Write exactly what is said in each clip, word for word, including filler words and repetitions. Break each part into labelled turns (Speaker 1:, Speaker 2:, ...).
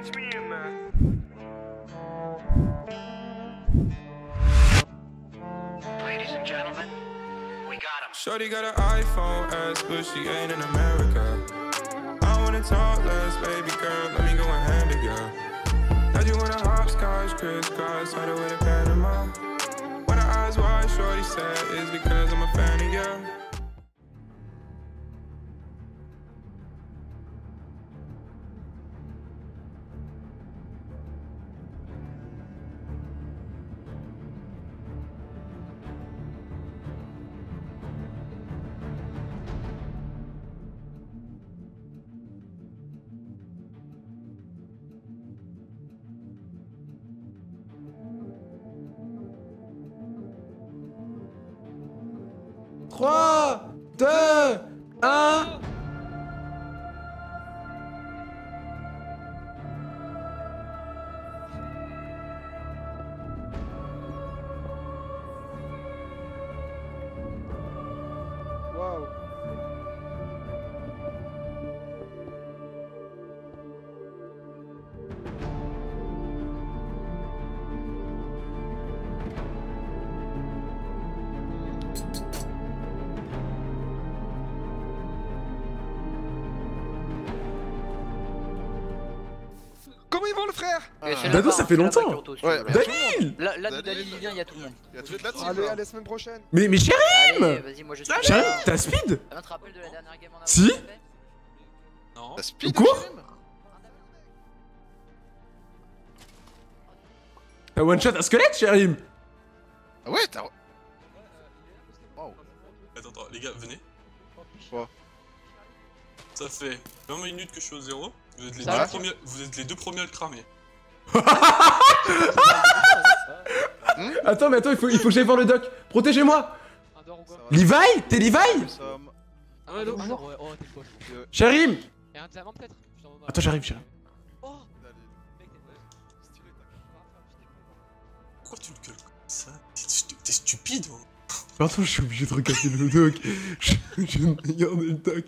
Speaker 1: catch me in there. Ladies and gentlemen, we got him.
Speaker 2: Shorty got an iPhone S, but she ain't in America. I wanna talk less, baby girl, let me go and hand it, girl. Now you wanna hopscotch, crisscross, started with a Panama. When her eyes wide, shorty said, it's because I'm a fan of you.
Speaker 3: trois, deux, un. Waouh.
Speaker 4: Comment ils vont, le frère?
Speaker 3: Dado, ça fait longtemps.
Speaker 4: Ouais,
Speaker 3: Dalil.
Speaker 5: Là, là, Dalil il vient, il y a tout le monde.
Speaker 4: Il y a toute la team.
Speaker 6: Allez, à la semaine prochaine.
Speaker 3: Mais, mais Chérim.
Speaker 5: Allez, vas-y, moi je suis.
Speaker 3: Chérim, t'as speed?
Speaker 5: Ah, tu te rappelles de la dernière game en avant?
Speaker 3: Si.
Speaker 4: Non. T'as speed?
Speaker 3: Quoi? T'as one shot un squelette, Chérim?
Speaker 4: Ah ouais, t'as.
Speaker 7: Attends, attends, les gars, venez.
Speaker 4: Quoi?
Speaker 7: Ça fait vingt minutes que je suis au zéro. Vous êtes les,
Speaker 5: Ça
Speaker 7: deux,
Speaker 5: va
Speaker 7: premiers, vous êtes les deux premiers à le cramer.
Speaker 3: Attends, mais attends, il faut, il faut que j'aille voir le doc. Protégez-moi. Levi? T'es Levi?
Speaker 8: Ah ouais, non, ouais, oh, t'es quoi?
Speaker 3: Chérim.
Speaker 8: Et un diamant peut-être?
Speaker 3: Attends, j'arrive, Chérim.
Speaker 8: Oh!
Speaker 7: Pourquoi tu le gueules comme ça? T'es t'es stupide, hein.
Speaker 3: Pardon, je suis obligé de regarder le doc. Je, je viens de regarder le doc.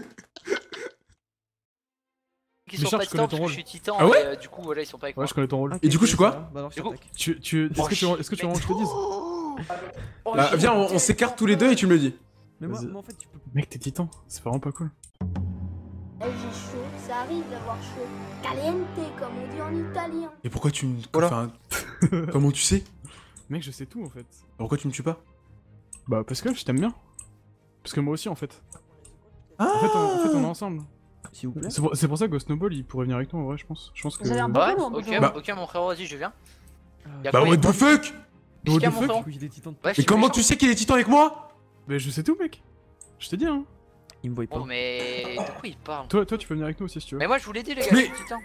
Speaker 5: Ils sont pas titans parce que je suis titan.
Speaker 3: Ah ouais
Speaker 5: et, euh, du coup, voilà, ils sont pas avec moi.
Speaker 9: Ouais, je connais ton rôle.
Speaker 3: Et du coup, je suis quoi?
Speaker 5: Du coup,
Speaker 9: Tu, tu, est-ce que tu, est-ce que tu veux que je te dise?
Speaker 5: oh,
Speaker 3: Bah,
Speaker 5: j'ai-
Speaker 3: viens, on, on s'écarte tous les deux et tu me le dis.
Speaker 9: Mais moi, moi, en fait, tu peux. Mec, t'es titan, c'est vraiment pas cool.
Speaker 10: Eh, j'ai chaud, ça arrive d'avoir chaud. Caliente, comme on dit en italien.
Speaker 3: Et pourquoi tu me.
Speaker 4: Voilà.
Speaker 3: Enfin, comment tu sais?
Speaker 9: Mec, je sais tout en fait.
Speaker 3: Pourquoi tu me tues pas?
Speaker 9: Bah, parce que je t'aime bien. Parce que moi aussi en fait.
Speaker 3: Ah
Speaker 9: En fait, on, en fait, on est ensemble.
Speaker 3: S'il vous plaît.
Speaker 9: C'est pour, c'est pour ça que Snowball il pourrait venir avec nous en vrai, je pense. Je pense que.
Speaker 10: Vous avez un
Speaker 5: Ouais,
Speaker 10: bon
Speaker 5: ok,
Speaker 3: Bah.
Speaker 5: ok, mon frérot, vas-y, je viens. Y'a
Speaker 3: Bah,
Speaker 5: quoi,
Speaker 3: what
Speaker 5: y'a
Speaker 3: the
Speaker 5: quoi
Speaker 3: fuck?
Speaker 5: Qu'est-ce qu'il y a,
Speaker 3: What the
Speaker 5: mon
Speaker 3: fuck?
Speaker 5: frérot?
Speaker 9: Il est titan.
Speaker 5: Ouais, je
Speaker 3: Mais
Speaker 5: suis
Speaker 3: comment
Speaker 5: méchant.
Speaker 3: tu sais qu'il est titan avec moi?
Speaker 9: Mais je sais tout, mec. Je t'ai dit, hein.
Speaker 3: Il me voit
Speaker 5: Oh, mais. De quoi il parle?
Speaker 9: Toi, toi, tu peux venir avec nous aussi si tu veux.
Speaker 5: Mais moi, je vous l'ai dit, les gars,
Speaker 3: Mais-
Speaker 5: je suis titan.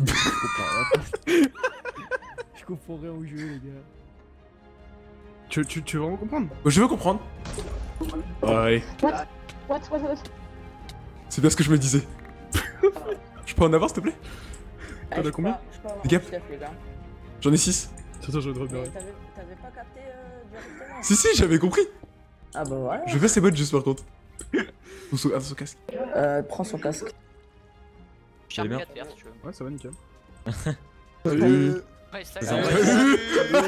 Speaker 9: Je comprends rien au jeu, les gars. Tu, tu, tu veux vraiment comprendre?
Speaker 3: Je veux comprendre. Ouais.
Speaker 10: What, what, what?
Speaker 3: C'est bien ce que je me disais. Je peux en avoir s'il te plaît?
Speaker 9: T'en as combien?
Speaker 3: Les gars. J'en ai six.
Speaker 9: Attends, je vais te repérer.
Speaker 10: T'avais pas capté directement?
Speaker 3: Si, si, j'avais compris.
Speaker 10: Ah bah voilà.
Speaker 3: Je vais faire ces bottes juste par contre. Attention au casque.
Speaker 10: Euh, prends son casque.
Speaker 5: Charme quatre verres, si tu veux.
Speaker 9: Ouais, ça va nickel.
Speaker 3: Salut.
Speaker 5: Ouais, salut.
Speaker 3: Salut.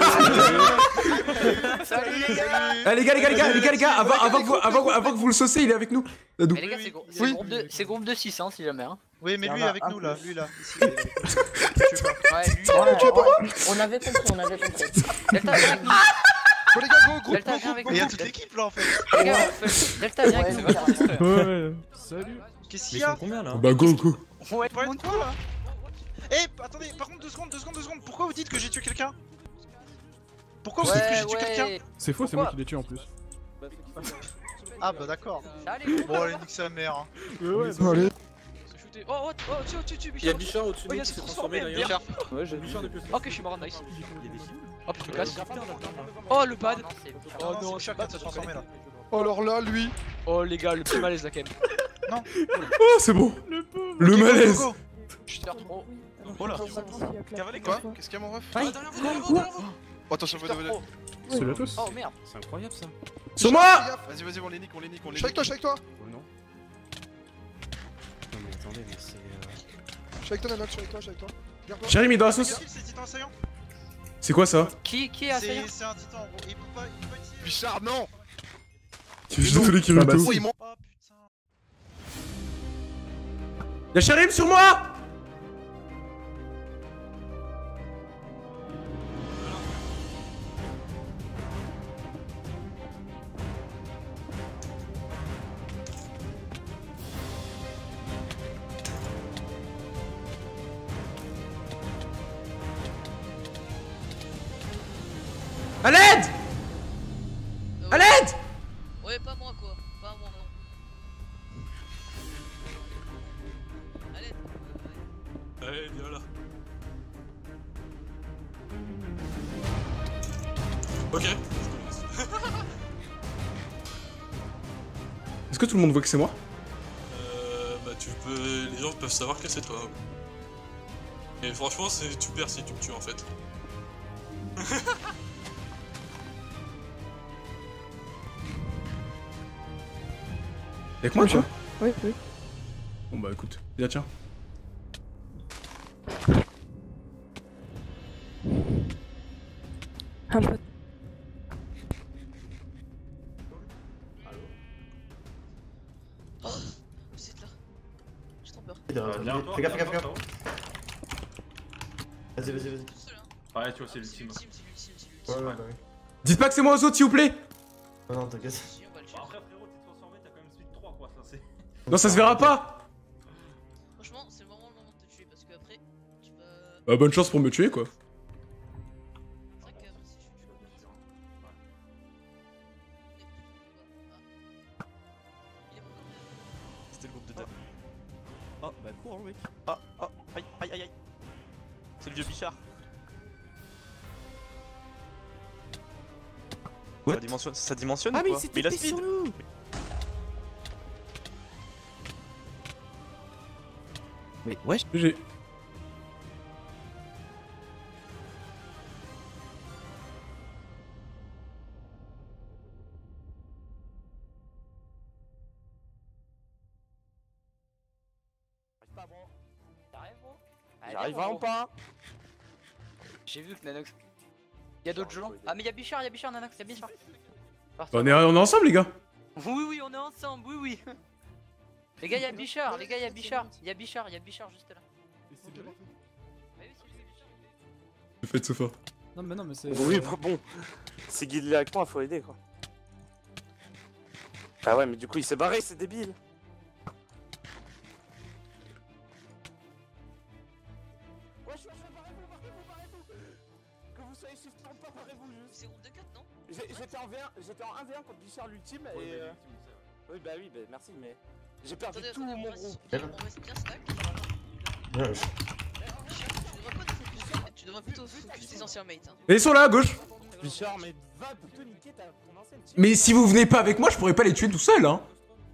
Speaker 5: Salut, les gars.
Speaker 3: Ah les gars, les gars, les gars, les gars, les gars, avant, avant, que vous, avant, avant que vous le sauciez, il est avec nous. Dadou.
Speaker 5: Mais les gars, c'est gros- c'est
Speaker 4: Oui.
Speaker 5: groupe de- c'est groupe de six, hein, si jamais. Hein.
Speaker 11: Oui, mais
Speaker 10: Il y
Speaker 11: lui
Speaker 10: en a
Speaker 11: avec
Speaker 10: un
Speaker 11: nous là,
Speaker 10: plus.
Speaker 11: lui là. Ici.
Speaker 5: Ouais, lui.
Speaker 10: On avait compris, on avait compris.
Speaker 5: Delta, viens avec nous.
Speaker 4: Bon, les gars, go, groupe,
Speaker 5: Delta,
Speaker 4: go,
Speaker 5: viens avec
Speaker 11: Mais
Speaker 5: nous.
Speaker 11: il y a toute l'équipe là en fait.
Speaker 5: Les gars, fais- Delta, viens avec nous.
Speaker 10: Ouais,
Speaker 5: vas-y.
Speaker 9: Ouais, ouais. Salut.
Speaker 11: Qu'est-ce qu'il y a?
Speaker 8: Combien là?
Speaker 3: Bah go, go.
Speaker 5: Ouais,
Speaker 11: Vous parlez de quoi là? Eh, attendez, par contre, deux secondes, deux secondes, deux secondes. Pourquoi vous dites que j'ai tué quelqu'un? Pourquoi vous dites que j'ai tué quelqu'un?
Speaker 5: ouais.
Speaker 9: C'est faux, c'est
Speaker 5: Pourquoi
Speaker 9: moi qui l'ai tué en plus.
Speaker 11: Ah bah d'accord.
Speaker 5: Allez,
Speaker 11: Bon, allez, nique sa mère. Hein.
Speaker 9: Ouais, ouais.
Speaker 4: Allez.
Speaker 8: Oh, oh, oh, tu, tu, tu,
Speaker 11: Il y a
Speaker 8: Bichard.
Speaker 11: Bichard au-dessus
Speaker 8: Oh, il y a ce transformé d'ailleurs.
Speaker 9: Ouais, j'ai vu.
Speaker 8: Ok, je suis mort, nice. Hop, je me casse. Oh, le pad.
Speaker 11: Oh
Speaker 8: Oh
Speaker 11: non,
Speaker 8: non,
Speaker 11: c'est Bichard qui s'est transformé là.
Speaker 4: Alors là, lui.
Speaker 8: Oh, les gars, le petit malaise là quand même.
Speaker 3: Oh, c'est bon. Le malaise.
Speaker 11: Go, go, go.
Speaker 8: Je tire trop.
Speaker 11: Oh là.
Speaker 4: Cavalé quoi? Qu'est-ce qu'il y a, mon ref?
Speaker 8: Ah, derrière vous, derrière vous, derrière vous.
Speaker 4: Oh, attention, venez, venez.
Speaker 9: Salut à tous.
Speaker 5: Oh merde.
Speaker 8: C'est incroyable ça.
Speaker 3: Sur moi.
Speaker 4: Vas-y, vas-y, on les nique, on les nique, on les
Speaker 6: Je suis avec toi, je suis avec toi.
Speaker 8: Oh non. Non mais attendez, mais c'est.
Speaker 6: Je suis avec toi, Nanox, je suis avec toi, je suis avec toi.
Speaker 3: Jérémy dans la sauce.
Speaker 11: C'est titan assaillant.
Speaker 3: C'est quoi ça?
Speaker 5: Qui, qui est assaillant?
Speaker 11: C'est un titan en gros. Il peut pas, il peut pas utiliser.
Speaker 4: Bichard, non.
Speaker 3: Tu fais tous les Kirito.
Speaker 11: Oh, il m'en- Oh putain.
Speaker 3: Y'a Sharim sur moi! A l'aide! A l'aide!
Speaker 8: Ouais, pas moi quoi. Pas moi non. Allez.
Speaker 7: Allez, viens là. Ok.
Speaker 3: Est-ce que tout le monde voit que c'est moi?
Speaker 7: Euh, bah tu peux... Les gens peuvent savoir que c'est toi. Et franchement, c'est tu perds si tu me tues en fait.
Speaker 3: Y'a que moi, tu vois?
Speaker 9: Oui, oui.
Speaker 3: Bon bah écoute, viens tiens.
Speaker 9: Un peu.
Speaker 8: Oh, vous êtes là. J'ai trop peur.
Speaker 6: Fais gaffe, fais gaffe, fais gaffe. Vas-y, vas-y, vas-y.
Speaker 8: Tout seul hein.
Speaker 12: Ouais, tu vois, c'est l'ultime.
Speaker 8: C'est l'ultime, c'est l'ultime, c'est
Speaker 6: Ouais,
Speaker 8: l'ultime.
Speaker 6: ouais, bah oui.
Speaker 3: Dites pas que c'est moi aux autres s'il vous plaît!
Speaker 6: Non, non, t'inquiète.
Speaker 8: Si, on va le
Speaker 12: Bah
Speaker 8: tuer.
Speaker 12: après, frérot, t'es transformé, t'as quand même suivi trois quoi. Ça, c'est.
Speaker 3: Non, ça se verra pas!
Speaker 8: Franchement, c'est vraiment le moment de te tuer parce que après, tu vas.
Speaker 3: Bah bonne chance pour me tuer quoi.
Speaker 8: C'est vrai que si je tue le bizarre. Il est bon quand même.
Speaker 11: C'était le groupe de table. Oh, bah cours, mec. Ah, ah, aïe, aïe, aïe, aïe. C'est le vieux Bichard. Ça dimensionne, ça dimensionne
Speaker 9: Ah,
Speaker 11: ou
Speaker 9: mais
Speaker 11: quoi?
Speaker 9: il s'est
Speaker 11: il a
Speaker 9: tapé
Speaker 11: speed.
Speaker 9: sur nous!
Speaker 11: Mais wesh.
Speaker 3: G G.
Speaker 5: T'arrives, gros?
Speaker 11: J'arrive vraiment pas.
Speaker 5: J'ai vu que Nanox. Y'a d'autres gens? Ah, mais y'a Bichard, y'a Bichard, Nanox, y'a Bichard.
Speaker 3: On est, on est ensemble les gars.
Speaker 5: Oui, oui, on est ensemble, oui, oui. Les gars, y'a Bichard, les gars, y'a Bichard. Y'a Bichard, y'a Bichard juste là. Bah oui, c'est Bichard.
Speaker 3: Le fait de Sofa.
Speaker 9: Non, mais non, mais c'est.
Speaker 13: Oui, bah bon, c'est guidé avec moi, faut aider quoi. Ah ouais, mais du coup il s'est barré, c'est débile. Wesh, wesh, barrez-vous, barrez-vous, barrez-vous. Que vous soyez shift ou pas, barrez-vous juste.
Speaker 8: C'est groupe de quatre, non?
Speaker 13: J'étais en V un, j'étais en un v un contre Bichard l'ultime et... Euh... Oui bah oui, bah merci, mais... J'ai perdu
Speaker 8: Attendez,
Speaker 13: tout
Speaker 8: attendez,
Speaker 13: mon
Speaker 8: on reste
Speaker 13: groupe.
Speaker 8: bien- on reste bien stack.
Speaker 6: Ouais,
Speaker 8: Tu devrais pas te focus, tu devrais plutôt focus tes anciens mates. Hein.
Speaker 3: Et ils sont là à gauche.
Speaker 13: Bichard, mais va plutôt niquer ta ton ancienne team.
Speaker 3: Mais si vous venez pas avec moi, je pourrais pas les tuer tout seul hein.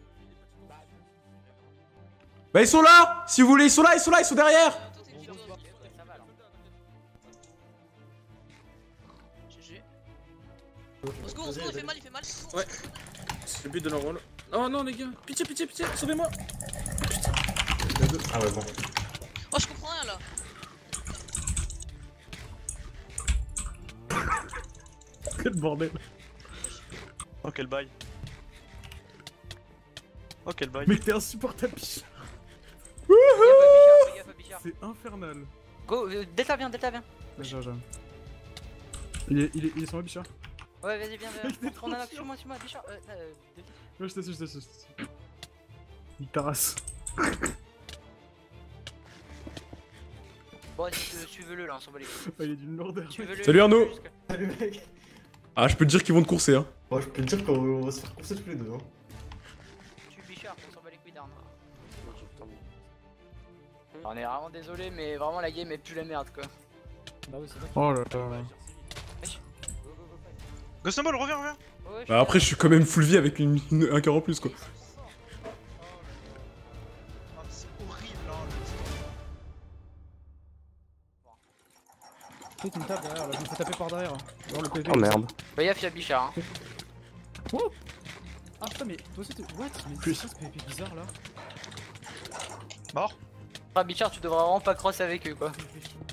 Speaker 3: Bah ils sont là. Si vous voulez, ils sont là, ils sont là, ils sont derrière.
Speaker 8: Toi t'es plutôt ok, ça va alors. G G. Au secours, au secours, il fait mal, il fait mal.
Speaker 12: Ouais. C'est le but de leur rôle. Oh non, les gars. Pitié, pitié, pitié. Sauvez-moi.
Speaker 6: Ah ouais, bon.
Speaker 8: Oh, je comprends rien là.
Speaker 9: Quel bordel!
Speaker 11: Oh, quel bail. Oh, quel bail.
Speaker 9: Mais t'es insupportable, Bichard!
Speaker 5: Fais gaffe à Bichard.
Speaker 9: C'est infernal!
Speaker 5: Go, euh, Delta viens, Delta viens.
Speaker 9: Déjà, déjà. Il est, il est, il est sur moi, Bichard?
Speaker 5: Ouais, vas-y, viens,
Speaker 9: Il était
Speaker 5: viens.
Speaker 9: trop
Speaker 5: On a
Speaker 9: chiant.
Speaker 5: sur moi, sur moi, Bichard. Euh, euh, Delta.
Speaker 9: Ouais, je t'assure, je t'assure, je t'assure. Il tarasse.
Speaker 5: Bon, vas-y, suivez-le là, on s'en bat les couilles.
Speaker 9: Oh, il est d'une lourdeur.
Speaker 5: Suivez-le.
Speaker 3: Salut Arnaud.
Speaker 5: jusqu'à-
Speaker 6: Salut mec.
Speaker 3: Ah je peux te dire qu'ils vont te courser hein.
Speaker 6: Bon, je peux te dire qu'on va se faire courser tous les deux. Hein.
Speaker 5: Tue Bichard, on s'en bat les couilles d'Arnaud. On est vraiment désolé, mais vraiment la game est plus la merde quoi.
Speaker 9: Bah oui, c'est vrai. Oh là là.
Speaker 11: Ghost Noble, reviens, reviens.
Speaker 5: Ouais, je
Speaker 3: Bah après je suis quand même full vie avec une, une- un cœur en plus quoi.
Speaker 11: Ah, c'est horrible hein.
Speaker 9: Tu sais, tu me tapes derrière là, je me fais taper par derrière. Genre le P V.
Speaker 13: Oh merde.
Speaker 5: Bah gaffe, y'a Bichard. Hein.
Speaker 9: Oh ah putain, mais toi aussi tu. What? Mais c'est quoi ce P V bizarre là?
Speaker 11: Mort.
Speaker 5: Ah, Bichard, tu devrais vraiment pas cross avec eux quoi.
Speaker 9: Je réfléchis.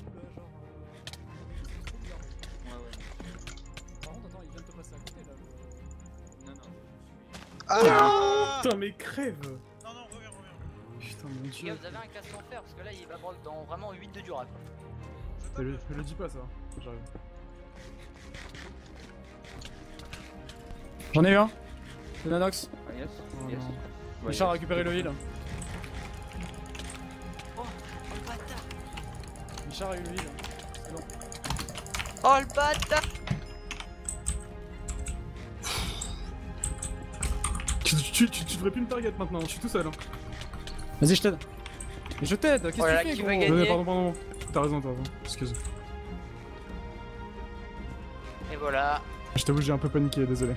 Speaker 11: Ah
Speaker 12: Putain, mais crève.
Speaker 11: Non, non, reviens, reviens.
Speaker 12: Putain, mon
Speaker 5: Les
Speaker 12: dieu.
Speaker 5: gars, vous avez un casque en fer parce que là il va prendre dans vraiment huit de durac.
Speaker 12: Ne le, ne le dis pas ça. J'arrive.
Speaker 9: J'en ai eu un. C'est Nanox.
Speaker 14: Ah, yes.
Speaker 9: Oh,
Speaker 14: Yes.
Speaker 9: non.
Speaker 14: Ouais,
Speaker 9: Richard a
Speaker 14: yes.
Speaker 9: récupéré le heal.
Speaker 5: Oh, le bâtard.
Speaker 9: Richard a eu le heal. C'est bon.
Speaker 5: Oh le bâtard.
Speaker 12: Tu, tu, tu, tu devrais plus me target maintenant, je suis tout seul. Hein.
Speaker 9: Vas-y, je t'aide. Mais je t'aide, qu'est-ce que
Speaker 5: Oh là là,
Speaker 9: tu fais
Speaker 5: qui
Speaker 9: gros
Speaker 5: va gagner?
Speaker 12: Non, mais pardon, pardon. T'as raison, t'as raison. Excuse.
Speaker 5: Et voilà.
Speaker 12: Je t'avoue, j'ai un peu paniqué, désolé.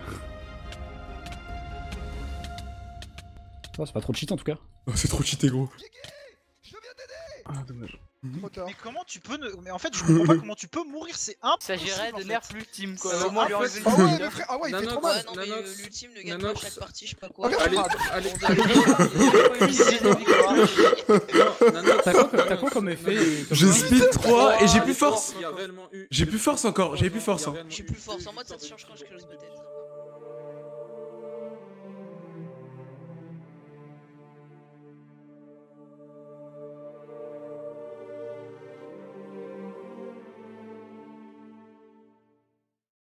Speaker 9: Oh, c'est pas trop cheat en tout cas.
Speaker 12: Oh, c'est trop cheaté, gros. Ah, dommage.
Speaker 11: Mais comment tu peux ne... Mais en fait, je comprends pas comment tu peux mourir, c'est impossible.
Speaker 5: Il s'agirait de nerf l'ultime quoi.
Speaker 12: Alors,
Speaker 5: Au moins
Speaker 12: en
Speaker 5: lui
Speaker 12: fait-
Speaker 5: enlever
Speaker 12: Ah ouais,
Speaker 5: le
Speaker 12: le frère- ah ouais, il fait
Speaker 5: Nanox,
Speaker 12: trop mal.
Speaker 5: ouais, non, mais
Speaker 12: Nanox,
Speaker 5: euh, l'ultime le
Speaker 12: Nanox.
Speaker 5: gagne pas chaque partie, je sais pas quoi.
Speaker 12: Allez, allez, allez,
Speaker 3: T'as quoi,
Speaker 9: t'as quoi comme effet?
Speaker 3: Je speed trois et j'ai plus
Speaker 12: Il
Speaker 3: force.
Speaker 12: y a réellement eu-
Speaker 3: J'ai plus force encore, j'ai plus force. hein.
Speaker 5: J'ai plus force, en mode ça te change quand je close peut-être.